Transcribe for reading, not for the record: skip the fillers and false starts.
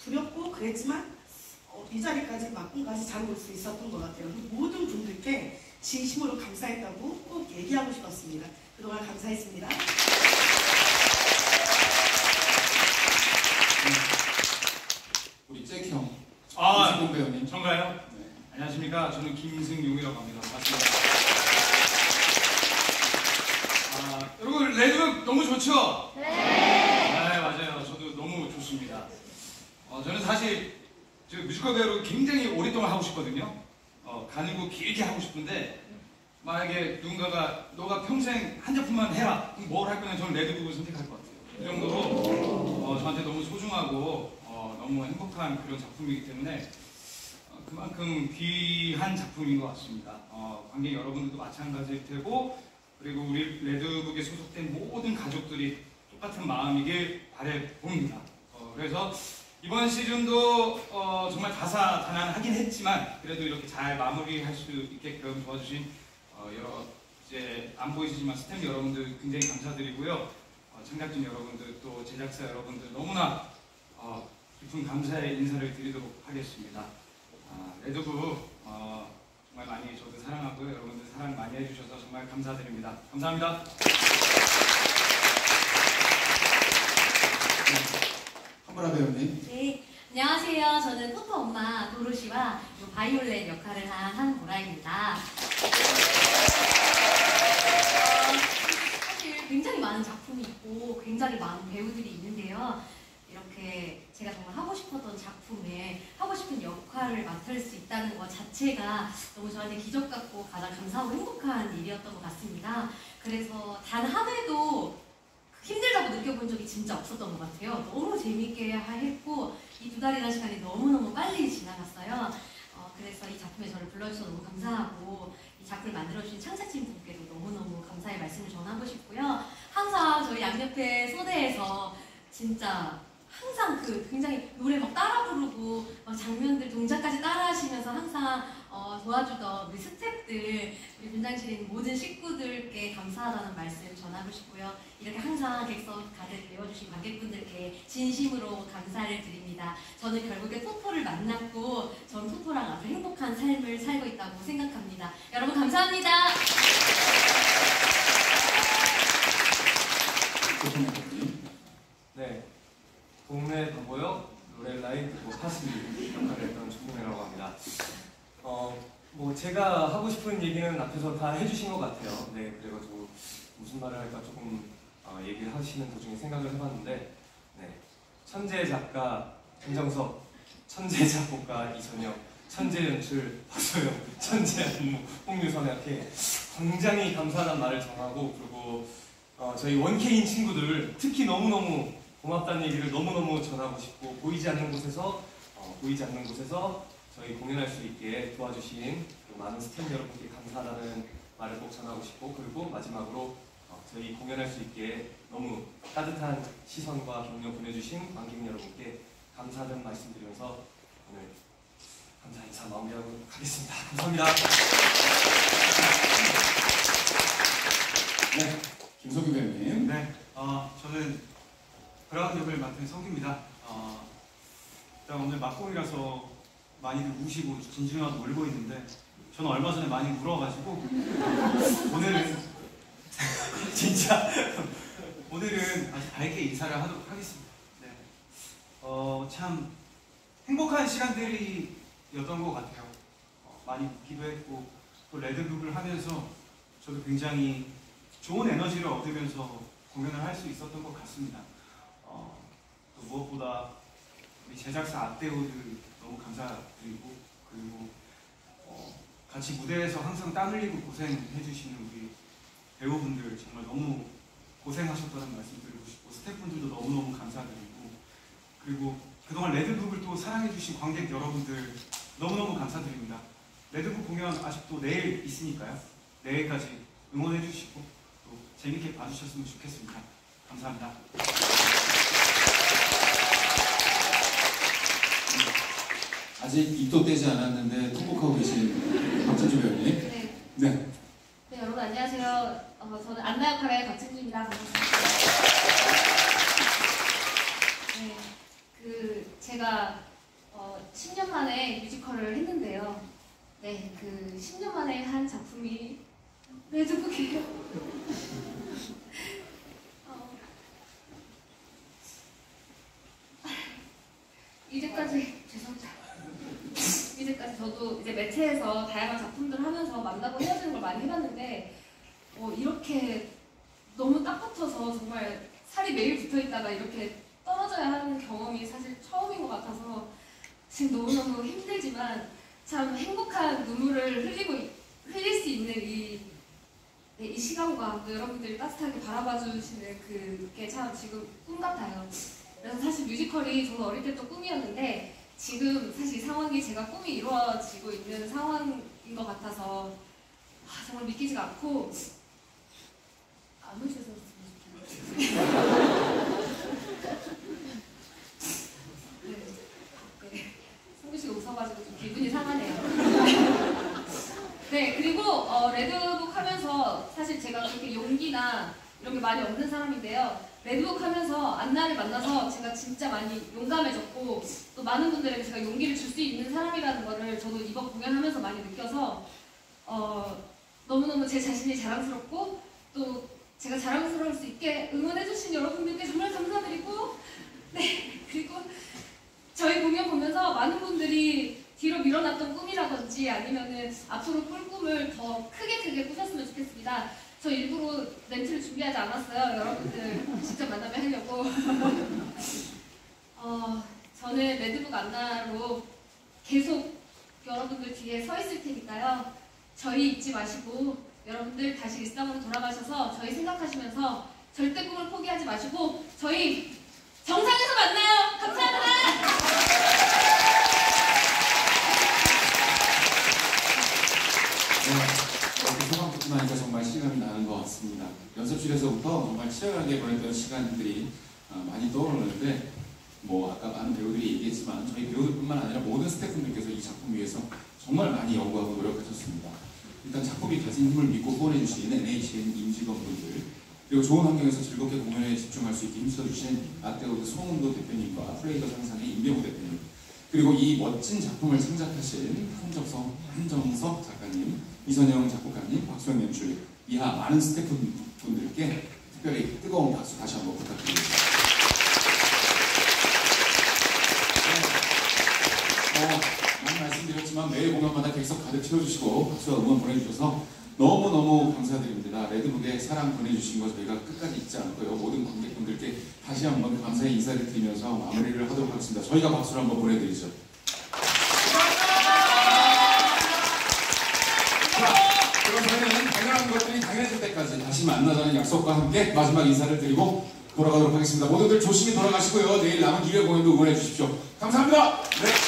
두렵고 그랬지만 이 자리까지 막공까지 잘 올 수 있었던 것 같아요. 모든 분들께 진심으로 감사했다고 꼭 얘기하고 싶었습니다. 그동안 감사했습니다. 우리 잭형 김승용 배우님. 전가요? 네. 안녕하십니까. 저는 김승용이라고 합니다. 반갑습니다. 여러분 레드북 너무 좋죠? 네, 맞아요. 저도 너무 좋습니다. 저는 사실 뮤지컬 배우로 굉장히 오랫동안 하고 싶거든요. 가는 거 길게 하고 싶은데 만약에 누군가가 너가 평생 한 작품만 해라. 그럼 뭘 할 거냐? 저는 레드북을 선택할 것 같아요. 그 정도로 저한테 너무 소중하고 너무 행복한 그런 작품이기 때문에 그만큼 귀한 작품인 것 같습니다. 관객 여러분들도 마찬가지일 테고 그리고 우리 레드북에 소속된 모든 가족들이 똑같은 마음이길 바라봅니다. 그래서 이번 시즌도 정말 다사다난하긴 했지만 그래도 이렇게 잘 마무리할 수 있게끔 도와주신 이제 안 보이시지만 스태프 여러분들 굉장히 감사드리고요. 창작진 여러분들 또 제작사 여러분들 너무나 깊은 감사의 인사를 드리도록 하겠습니다. 레드북 정말 많이 저도 사랑하고요. 여러분들 사랑 많이 해주셔서 정말 감사드립니다. 감사합니다. 한보라 배우님. 네, 안녕하세요. 저는 포토 엄마 도로시와 바이올렛 역할을 한 한보라입니다. 사실 굉장히 많은 작품이 있고 굉장히 많은 배우들이 있는데요. 이렇게 제가 정말 하고 싶었던 작품에 하고 싶은 역할을 맡을 수 있다는 것 자체가 너무 저한테 기적 같고 가장 감사하고 행복한 일이었던 것 같습니다. 그래서 단 한 회도 힘들다고 느껴본 적이 진짜 없었던 것 같아요. 너무 재밌게 했고 이 2달이라는 시간이 너무너무 빨리 지나갔어요. 그래서 이 작품에 저를 불러주셔서 너무 감사하고 이 작품을 만들어주신 창작진 분께도 너무너무 감사의 말씀을 전하고 싶고요. 항상 저희 양옆에 소대에서 진짜 항상 굉장히 노래 막 따라 부르고 막 장면들 동작까지 따라 하시면서 항상 도와주던 우리 스태프들, 우리 분장실에 있는 모든 식구들께 감사하다는 말씀 전하고 싶고요. 이렇게 항상 객석 가득 메워주신 관객분들께 진심으로 감사를 드립니다. 저는 결국에 토토를 만났고 전 토토랑 아주 행복한 삶을 살고 있다고 생각합니다. 여러분 감사합니다. 네, 동네 바보역 로렐라의 파슬리 역할을 했던 조동래라고 합니다. 뭐 제가 하고 싶은 얘기는 앞에서 다 해주신 것 같아요. 네, 그래가지고 무슨 말을 할까 조금 얘기를 하시는 도중에 생각을 해봤는데, 네, 천재 작가 김정석, 천재 작곡가 이선혁, 천재 연출 박소영, 천재 안무 홍유선 이렇게 굉장히 감사하다는 말을 전하고, 그리고 저희 원케인 친구들 특히 너무너무 고맙다는 얘기를 너무너무 전하고 싶고, 보이지 않는 곳에서 저희 공연할 수 있게 도와주신 많은 스태프 여러분께 감사하다는 말을 꼭 전하고 싶고, 그리고 마지막으로 저희 공연할 수 있게 너무 따뜻한 시선과 격려 보내주신 관객 여러분께 감사하다는 말씀드리면서 오늘 감사 인사 마무리하도록 하겠습니다. 감사합니다. 네, 김석규 배우님. 네, 저는 브라운 역을 맡은 성규입니다. 일단 오늘 막공이라서 많이들 우시고 진중하고 울고 있는데 저는 얼마 전에 많이 울어가지고 오늘은 진짜 오늘은 아주 밝게 인사를 하도록 하겠습니다. 네, 참 행복한 시간들이었던 것 같아요. 많이 웃기도 했고 또 레드북을 하면서 저도 굉장히 좋은 에너지를 얻으면서 공연을 할 수 있었던 것 같습니다. 또 무엇보다 우리 제작사 앞배우들 너무 감사드리고, 그리고 같이 무대에서 항상 땀 흘리고 고생해주시는 우리 배우분들 정말 너무 고생하셨다는 말씀 드리고 싶고, 스태프분들도 너무너무 감사드리고, 그리고 그동안 레드북을 또 사랑해주신 관객 여러분들 너무너무 감사드립니다. 레드북 공연 아직도 내일 있으니까요. 내일까지 응원해주시고 또 재밌게 봐주셨으면 좋겠습니다. 감사합니다. 아직 입도 떼지 않았는데 통곡하고 계신 박찬주 배우님. 네. 네. 네, 여러분 안녕하세요. 저는 안나 역할의 박진주입니다. 반갑습니다. 네, 제가 10년 만에 뮤지컬을 했는데요. 네, 그 10년 만에 한 작품이 레드북이에요. 이제까지 죄송합니다. 이제까지 저도 이제 매체에서 다양한 작품들을 하면서 만나고 헤어지는 걸 많이 해봤는데 이렇게 너무 딱 붙어서 정말 살이 매일 붙어 있다가 이렇게 떨어져야 하는 경험이 사실 처음인 것 같아서 지금 너무너무 힘들지만 참 행복한 눈물을 흘릴 수 있는 이 시간과 또 여러분들이 따뜻하게 바라봐 주시는 그게 참 지금 꿈 같아요. 그래서 사실 뮤지컬이 저는 어릴 때부터 꿈이었는데 지금 사실 이 상황이 제가 꿈이 이루어지고 있는 상황인 것 같아서 정말 믿기지가 않고 안 오셔서 네. 성규 씨가 웃어가지고 좀 기분이 상하네요. 네, 그리고 레드북 하면서 사실 제가 그렇게 용기나 이런 게 많이 없는 사람인데요. 레드북 하면서 안나를 만나서 제가 진짜 많이 용감해졌고 또 많은 분들에게 제가 용기를 줄 수 있는 사람이라는 거를 저도 이번 공연하면서 많이 느껴서 너무너무 제 자신이 자랑스럽고 또 제가 자랑스러울 수 있게 응원해주신 여러분들께 정말 감사드리고 네, 그리고 저희 공연 보면서 많은 분들이 뒤로 밀어놨던 꿈이라든지 아니면은 앞으로 꿀 꿈을 더 크게 꾸셨으면 좋겠습니다. 저 일부러 멘트를 준비하지 않았어요. 여러분들 직접 만나면 하려고. 저는 레드북 안나로 계속 여러분들 뒤에 서 있을 테니까요. 저희 잊지 마시고 여러분들 다시 일상으로 돌아가셔서 저희 생각하시면서 절대 꿈을 포기하지 마시고 저희 정상에서 만나요. 감사합니다. 소감 듣고 나니까 정말 실감이 나는 것 같습니다. 연습실에서부터 정말 치열하게 보냈던 시간들이 많이 떠오르는데 아까 많은 배우들이 얘기했지만 저희 배우들뿐만 아니라 모든 스태프분들께서 이 작품 위해서 정말 많이 연구하고 노력하셨습니다. 일단 작품이 가진 힘을 믿고 후원해주신 NHN 임직원분들 그리고 좋은 환경에서 즐겁게 공연에 집중할 수 있게 힘써주신 아떼오드 송은도 대표님과 플레이더 상상의 임병우 대표님 그리고 이 멋진 작품을 창작하신 한정석 작가님, 이선영 작곡가님, 박수영 연출 이하 많은 스태프분들께 특별히 뜨거운 박수 다시 한번 부탁드립니다. 많이 말씀드렸지만 매일 공연마다 객석 가득 채워주시고 박수와 응원 보내주셔서 너무너무 감사드립니다. 레드북에 사랑 보내주신 거 저희가 끝까지 잊지 않고요. 모든 관객분들께 다시 한번 감사의 인사를 드리면서 마무리를 하도록 하겠습니다. 저희가 박수를 한번 보내드리죠. 자, 그럼 저희는 당연한 것들이 당연해질 때까지 다시 만나자는 약속과 함께 마지막 인사를 드리고 돌아가도록 하겠습니다. 모두들 조심히 돌아가시고요. 내일 남은 2회 공연도 응원해 주십시오. 감사합니다. 네.